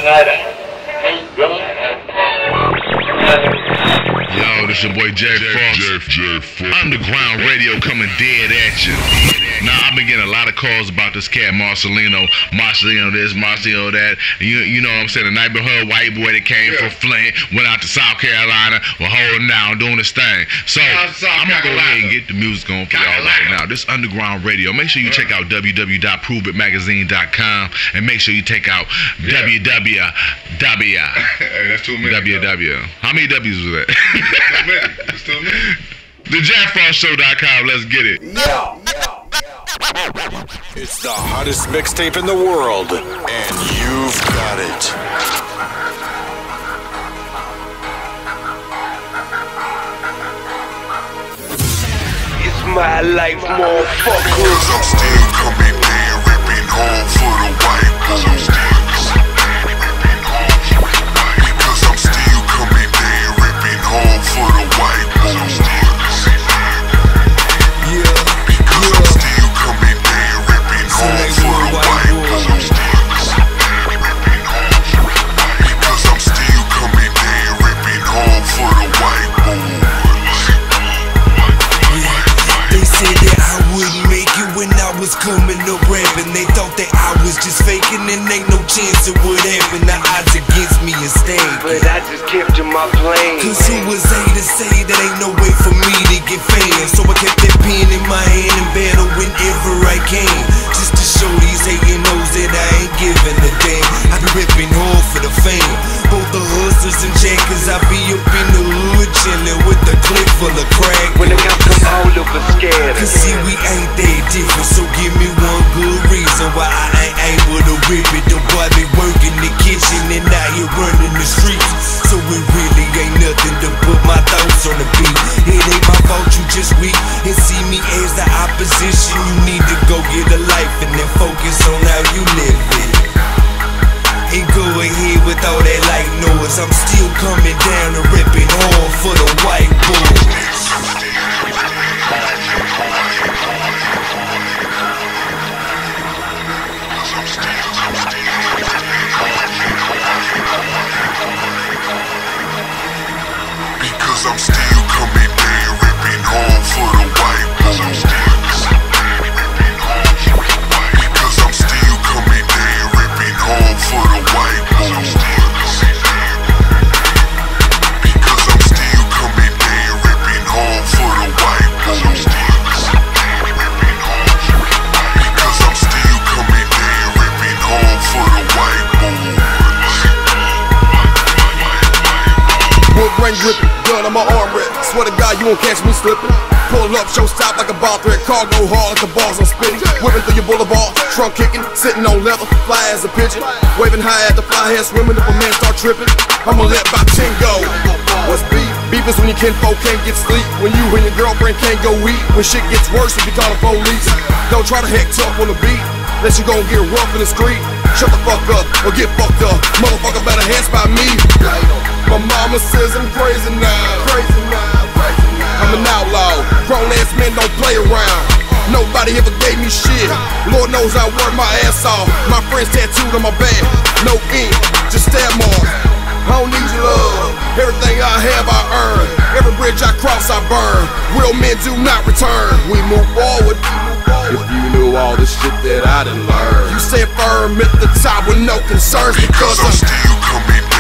Yo, this your boy Jeff Frost. Underground Radio coming dead at you. Now, I've been getting a lot of calls about this cat, Marcelino this, Marcelino that. You know what I'm saying? The neighborhood white boy that came from Flint, went out to South Carolina, was holding down, doing his thing. So, I'm going to go ahead and get the music going for y'all right now. This Underground Radio. Make sure you check out www.proveitmagazine.com and make sure you check out www. Hey, that's too many. www. How many W's was that? It's too many. TheJackFrostShow.com. Let's get it. It's the hottest mixtape in the world, and you've got it. It's my life, motherfucker. Cause I'm still coming in, ripping home for the white boys. Because I'm still coming in, ripping home for the white boys. Because I'm still coming in, ripping home for the white boys. Because I'm still coming in, ripping home for the white boys. They said that I wouldn't make it when I was coming up rapping. They thought that I was just faking and ain't no chance it would happen. The odds against me is stacked, but I just kept in my plane. Cause who was A to say that ain't no way for me to get famous? So I kept that pen in my hand and battle whenever I can, just to show these hating hoes that I ain't giving a damn. I be ripping hard for the fame, both the hustlers and jackers. I be up in the hood chillin' with the clip full of crack. When the cops come all over scared. Cause see, we ain't that different, so give me one good reason why I ain't able to rip it. The boy be working the kitchen and out here running the streets, so it really ain't nothing to put my thoughts on the beat. It ain't my fault you just weak and see me as the opposition. You need to go get a life and then focus on how you live it. And go ahead with all that light noise. I'm still coming down and ripping hard for the white boys. Because I'm still coming in, ripping home for the white boys. Because I'm still coming in, ripping home for the white boys. Because I'm still coming in, ripping home for the white boys. Because I'm still coming in, ripping home for the white boys. Wood grain gripping, gun on my arm rip. Swear to God, you won't catch me slipping. Pull up, show stop like a ball thread. Car go hard like the balls I'm spitting. Whipping through your boulevard, trunk kicking, sitting on leather, fly as a pigeon. Waving high at the fly head, swimming if a man start tripping. I'ma let about 10 go. What's beef? Beef is when your kinfolk can't get sleep, when you and your girlfriend can't go eat, when shit gets worse if you call the police. Don't try to heck tough on the beat, unless you gon' get rough in the street. Shut the fuck up or get fucked up. Motherfucker better hands by me. My mama says I'm crazy now. I'm an outlaw. Grown ass men don't play around. Nobody ever gave me shit. Lord knows I work my ass off. My friends tattooed on my back. No ink, just stab marks. I don't need your love. Everything I have I earn. Every bridge I cross I burn. Real men do not return. We move forward. If you knew all the shit that I done learned. You stand firm at the top with no concerns. Because I'm still coming back.